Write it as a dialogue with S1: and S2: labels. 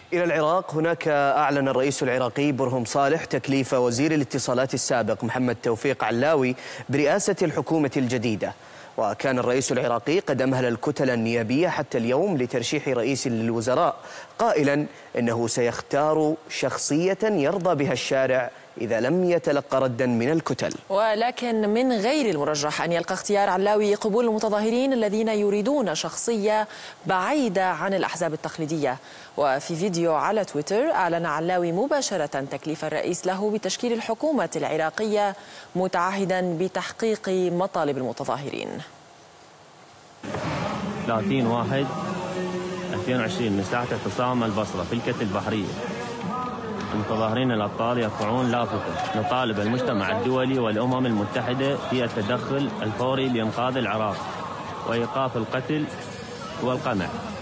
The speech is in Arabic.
S1: إلى العراق. هناك أعلن الرئيس العراقي برهم صالح تكليف وزير الاتصالات السابق محمد توفيق علاوي برئاسة الحكومة الجديدة. وكان الرئيس العراقي قد أمهل الكتل النيابية حتى اليوم لترشيح رئيس للوزراء، قائلا إنه سيختار شخصية يرضى بها الشارع إذا لم يتلقى ردا من الكتل.
S2: ولكن من غير المرجح أن يلقى اختيار علاوي قبول المتظاهرين الذين يريدون شخصية بعيدة عن الأحزاب التقليدية. وفي فيديو على تويتر أعلن علاوي مباشرة تكليف الرئيس له بتشكيل الحكومة العراقية، متعهدا بتحقيق مطالب المتظاهرين.
S3: 30/1/2020 من ساحة اعتصام البصرة في الكتل البحرية. المتظاهرين الأبطال يرفعون لافتة نطالب المجتمع الدولي والأمم المتحدة في التدخل الفوري لإنقاذ العراق وإيقاف القتل والقمع.